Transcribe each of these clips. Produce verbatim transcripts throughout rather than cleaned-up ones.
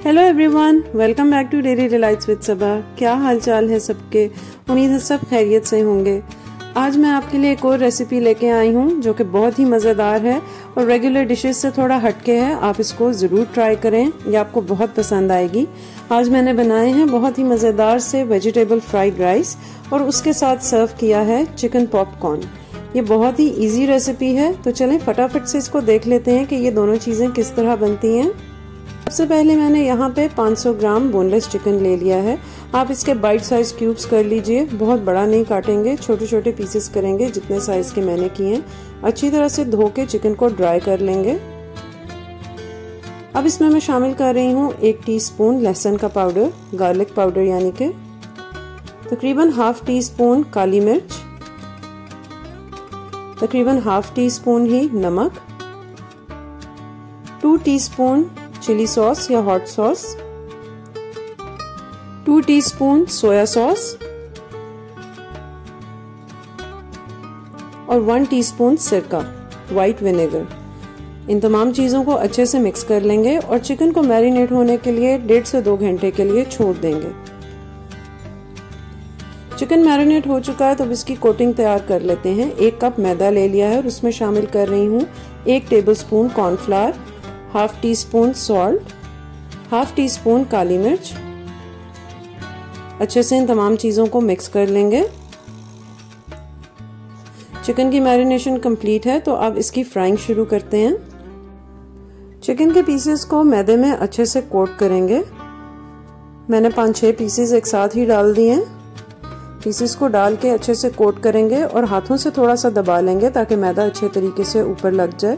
Hello everyone, welcome back to daily delights with Saba. क्या हाल चाल है सबके? उम्मीद है सब खैरियत से होंगे। आज मैं आपके लिए एक और रेसिपी लेके आई हूँ जो कि बहुत ही मज़ेदार है और रेगुलर डिशेस से थोड़ा हटके है। आप इसको ज़रूर ट्राई करें, ये आपको बहुत पसंद आएगी। आज मैंने बनाए हैं बहुत ही मज़ेदार से वेजिटेबल फ्राइड राइस और उसके साथ सर्व किया है चिकन पॉपकॉर्न। ये बहुत ही इजी रेसिपी है, तो चलें फटाफट से इसको देख लेते हैं कि ये दोनों चीज़ें किस तरह बनती हैं। सबसे पहले मैंने यहाँ पे पाँच सौ ग्राम बोनलेस चिकन ले लिया है। आप इसके बाइट साइज क्यूब्स कर लीजिए, बहुत बड़ा नहीं काटेंगे, छोटे छोटे पीसेस करेंगे जितने साइज के मैंने किए हैं। अच्छी तरह से धो के चिकन को ड्राई कर लेंगे। अब इसमें मैं शामिल कर रही हूँ एक टीस्पून लहसुन का पाउडर, गार्लिक पाउडर यानी कि, तकरीबन हाफ टी स्पून काली मिर्च, तकरीबन हाफ टी स्पून ही नमक, टू टीस्पून चिली सॉस या hot sauce, two teaspoon soya sauce और वन टीस्पून सिरका व्हाइट विनेगर। इन तमाम चीज़ों को अच्छे से मिक्स कर लेंगे और चिकन को मैरिनेट होने के लिए डेढ़ से दो घंटे के लिए छोड़ देंगे। चिकन मैरिनेट हो चुका है तो अब इसकी कोटिंग तैयार कर लेते हैं। एक कप मैदा ले लिया है और उसमें शामिल कर रही हूँ एक tablespoon cornflour, half teaspoon salt, half teaspoon काली मिर्च। अच्छे से इन तमाम चीज़ों को मिक्स कर लेंगे। चिकन की मैरिनेशन कंप्लीट है तो अब इसकी फ्राइंग शुरू करते हैं। चिकन के पीसेस को मैदे में अच्छे से कोट करेंगे। मैंने पाँच छः पीसेस एक साथ ही डाल दिए हैं। पीसेस को डाल के अच्छे से कोट करेंगे और हाथों से थोड़ा सा दबा लेंगे ताकि मैदा अच्छे तरीके से ऊपर लग जाए।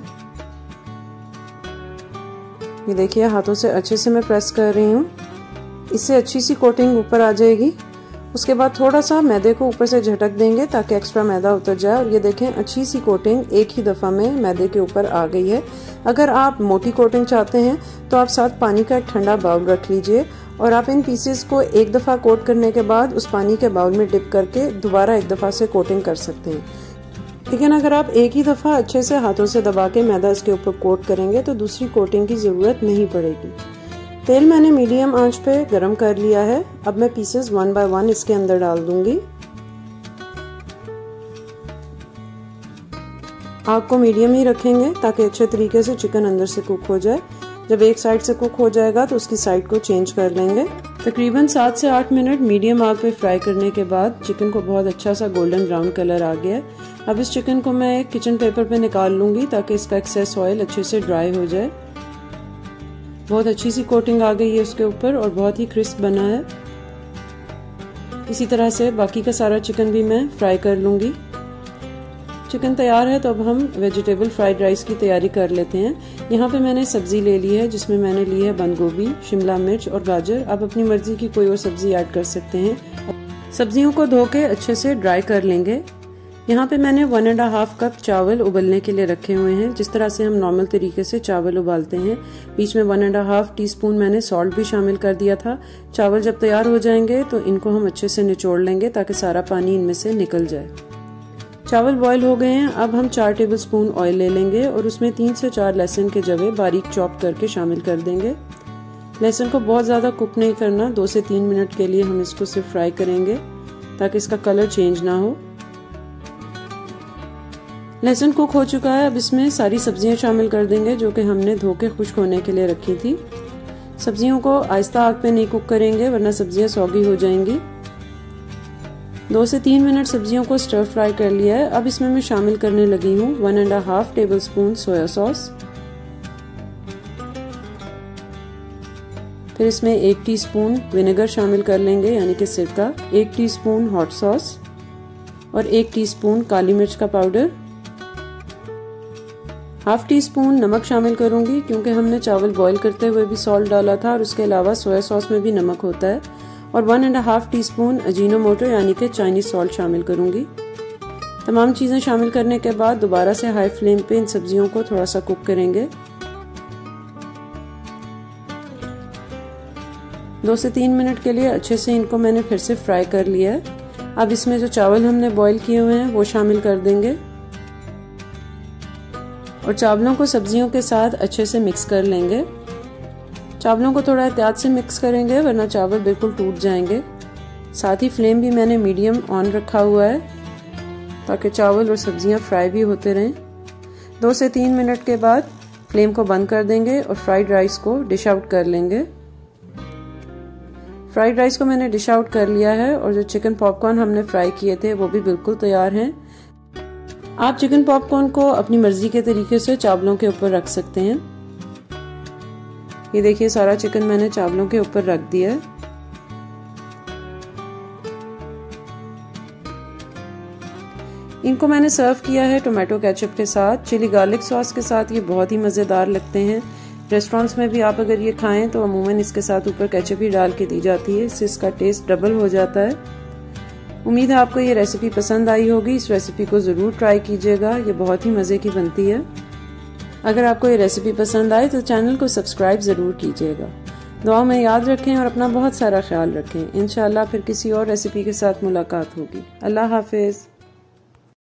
ये देखिए, हाथों से अच्छे से मैं प्रेस कर रही हूँ, इससे अच्छी सी कोटिंग ऊपर आ जाएगी। उसके बाद थोड़ा सा मैदे को ऊपर से झटक देंगे ताकि एक्स्ट्रा मैदा उतर जाए। और ये देखें, अच्छी सी कोटिंग एक ही दफ़ा में मैदे के ऊपर आ गई है। अगर आप मोटी कोटिंग चाहते हैं तो आप साथ पानी का एक ठंडा बाउल रख लीजिए और आप इन पीसेस को एक दफ़ा कोट करने के बाद उस पानी के बाउल में डिप करके दोबारा एक दफ़ा से कोटिंग कर सकते हैं। लेकिन अगर आप एक ही दफ़ा अच्छे से हाथों से दबा के मैदा इसके ऊपर कोट करेंगे तो दूसरी कोटिंग की ज़रूरत नहीं पड़ेगी। तेल मैंने मीडियम आंच पे गरम कर लिया है। अब मैं पीसेस वन बाय वन इसके अंदर डाल दूंगी। आग को मीडियम ही रखेंगे ताकि अच्छे तरीके से चिकन अंदर से कुक हो जाए। जब एक साइड से कुक हो जाएगा तो उसकी साइड को चेंज कर लेंगे। तकरीबन सात से आठ मिनट मीडियम आग पे फ्राई करने के बाद चिकन को बहुत अच्छा सा गोल्डन ब्राउन कलर आ गया है। अब इस चिकन को मैं एक किचन पेपर पे निकाल लूंगी ताकि इसका एक्सेस ऑयल अच्छे से ड्राई हो जाए। बहुत अच्छी सी कोटिंग आ गई है उसके ऊपर और बहुत ही क्रिस्प बना है। इसी तरह से बाकी का सारा चिकन भी मैं फ्राई कर लूंगी। चिकन तैयार है तो अब हम वेजिटेबल फ्राइड राइस की तैयारी कर लेते हैं। यहाँ पे मैंने सब्जी ले ली है जिसमें मैंने ली है बंद गोभी, शिमला मिर्च और गाजर। आप अपनी मर्जी की कोई और सब्जी ऐड कर सकते हैं। सब्जियों को धो के अच्छे से ड्राई कर लेंगे। यहाँ पे मैंने वन एंड हाफ कप चावल उबलने के लिए रखे हुए हैं, जिस तरह से हम नॉर्मल तरीके से चावल उबालते हैं। बीच में one and half teaspoon मैंने सॉल्ट भी शामिल कर दिया था। चावल जब तैयार हो जाएंगे तो इनको हम अच्छे से निचोड़ लेंगे ताकि सारा पानी इनमें से निकल जाए। चावल बॉईल हो गए हैं। अब हम चार टेबल स्पून ऑयल ले लेंगे और उसमें तीन से चार लहसुन के जवे बारीक चॉप करके शामिल कर देंगे। लहसुन को बहुत ज़्यादा कुक नहीं करना, दो से तीन मिनट के लिए हम इसको सिर्फ फ्राई करेंगे ताकि इसका कलर चेंज ना हो। लहसुन कुक हो चुका है। अब इसमें सारी सब्जियां शामिल कर देंगे जो कि हमने धो के खुश्क होने के लिए रखी थी। सब्जियों को आहिस्ता आग पे नहीं कुक करेंगे वरना सब्जियां सौगी हो जाएंगी। दो से तीन मिनट सब्जियों को स्टर फ्राई कर लिया है। अब इसमें मैं शामिल करने लगी हूँ one and half tablespoon soya sauce, फिर इसमें एक टीस्पून विनेगर शामिल कर लेंगे यानी कि सिरका, एक टीस्पून हॉट सॉस और एक टीस्पून काली मिर्च का पाउडर, हाफ टी स्पून नमक शामिल करूंगी क्योंकि हमने चावल बॉईल करते हुए भी सॉल्ट डाला था और उसके अलावा सोया सॉस में भी नमक होता है, और one and half teaspoon Ajinomoto यानी कि चाइनीज सॉल्ट शामिल करूंगी। तमाम चीज़ें शामिल करने के बाद दोबारा से हाई फ्लेम पे इन सब्जियों को थोड़ा सा कुक करेंगे। दो से तीन मिनट के लिए अच्छे से इनको मैंने फिर से फ्राई कर लिया है। अब इसमें जो चावल हमने बॉईल किए हुए हैं वो शामिल कर देंगे और चावलों को सब्जियों के साथ अच्छे से मिक्स कर लेंगे। चावलों को थोड़ा एहतियात से मिक्स करेंगे वरना चावल बिल्कुल टूट जाएंगे। साथ ही फ्लेम भी मैंने मीडियम ऑन रखा हुआ है ताकि चावल और सब्जियां फ्राई भी होते रहें। दो से तीन मिनट के बाद फ्लेम को बंद कर देंगे और फ्राइड राइस को डिश आउट कर लेंगे। फ्राइड राइस को मैंने डिश आउट कर लिया है और जो चिकन पॉपकॉर्न हमने फ्राई किए थे वो भी बिल्कुल तैयार हैं। आप चिकन पॉपकॉर्न को अपनी मर्जी के तरीके से चावलों के ऊपर रख सकते हैं। ये देखिए सारा चिकन मैंने चावलों के ऊपर रख दिया है। इनको मैंने सर्व किया है टोमेटो केचप के साथ, चिली गार्लिक सॉस के साथ। ये बहुत ही मज़ेदार लगते हैं। रेस्टोरेंट्स में भी आप अगर ये खाएं तो अमूमन इसके साथ ऊपर केचप ही डाल के दी जाती है, इससे इसका टेस्ट डबल हो जाता है। उम्मीद है आपको ये रेसिपी पसंद आई होगी। इस रेसिपी को ज़रूर ट्राई कीजिएगा, ये बहुत ही मज़े की बनती है। अगर आपको ये रेसिपी पसंद आए तो चैनल को सब्सक्राइब ज़रूर कीजिएगा। दुआओं में याद रखें और अपना बहुत सारा ख्याल रखें। इंशाल्लाह फिर किसी और रेसिपी के साथ मुलाकात होगी। अल्लाह हाफिज़।